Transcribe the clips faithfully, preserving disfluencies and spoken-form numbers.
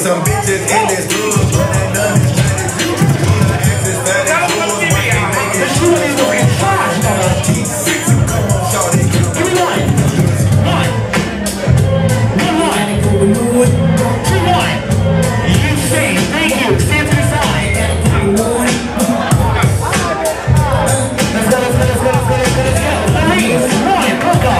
some bitches in this club, but I know it's not as you. Your ass is fat and cool, why can't make it? The shoe is looking trash, man. T six, come on, shawty. Give me one. One. One one. Two one. You say, thank you. Stand to the side. Let's go, let's go, let's go, let's go, let's go, let's go. Please, one, Coco.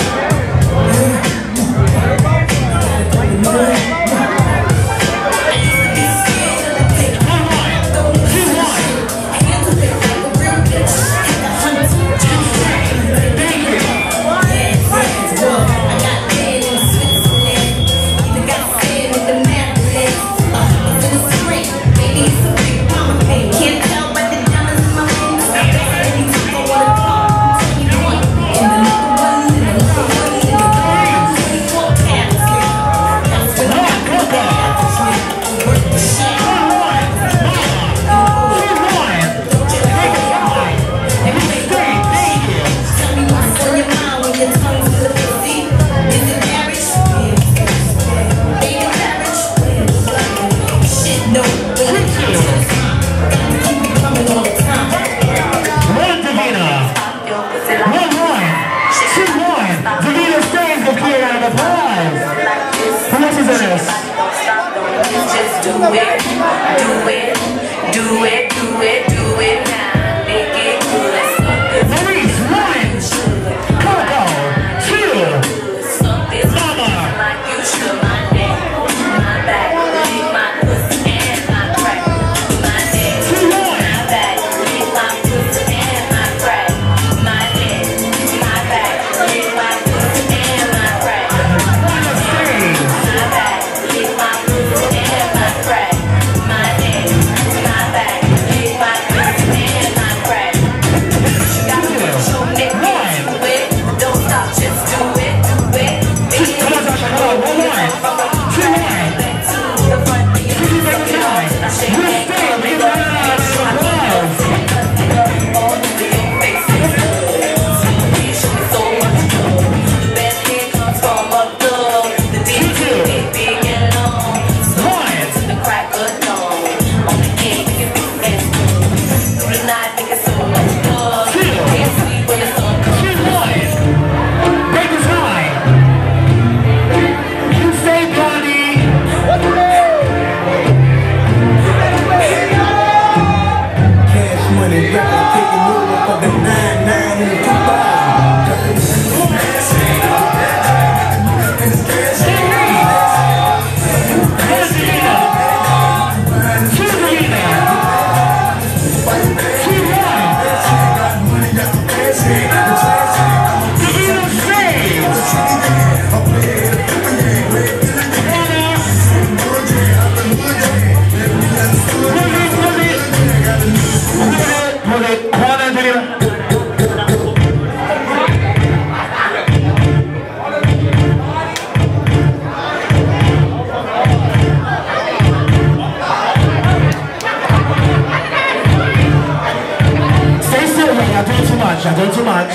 I don't too much.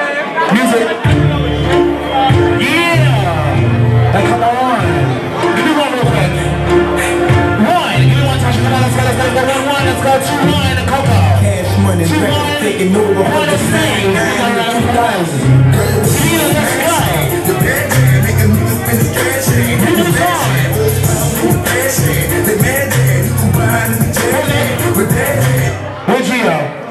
Music. Yeah. Like, come on. Give me one real quick. One. Give me one touch. Come on, let's go, let's go, let's go. One, one, let's go. Two, one, and Coco. Cash money, two, one, taking over. One, let's sing. two thousand. Yeah, let's go. The bad man make a nigga spend his cash in. Give me the song. The mad man who behind the jet. With that. Where's Gio?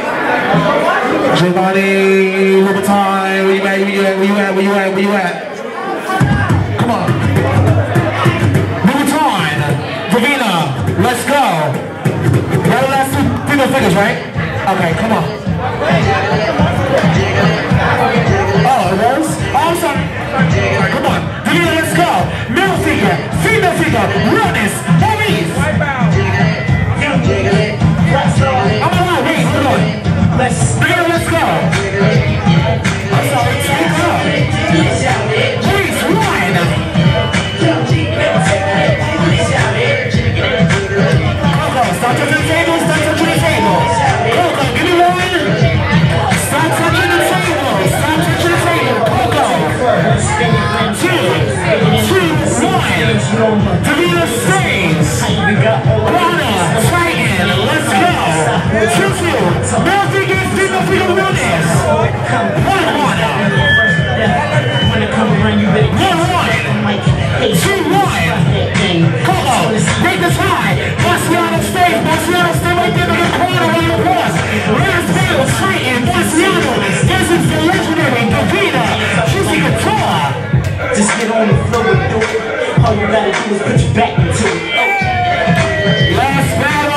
Giovanni, Louboutin, where you at, where you at, where you at, where you at, where you at? Come on. Louboutin, Davina, let's go. Right, the last two female figures, right? Okay, come on. Oh, it was? Oh, I'm sorry. Come on. Davina, let's go. Male figure, female figure, Ronis, Maurice. I'm alive, wait, hold on. Let's, let's go. I'm sorry, let's go. Please, one. Coco, stop touching the table, stop touching the table. Coco, give me one. Stop touching the table, stop touching the table. Coco. Two, two, one. Davina Staines, Lana, Titan, let's go. Choo-choo, Melty gets Dino Freedom Nunes. One Lana. One one. Two one. Coco, break this high. Marciano stays. Marciano stay right there in the corner on the cross. Last battle, Titan, Marciano. This is the legendary Davina. Juicy Couture. Just get on the floor and do it. All you gotta do is put your back into it. Last battle.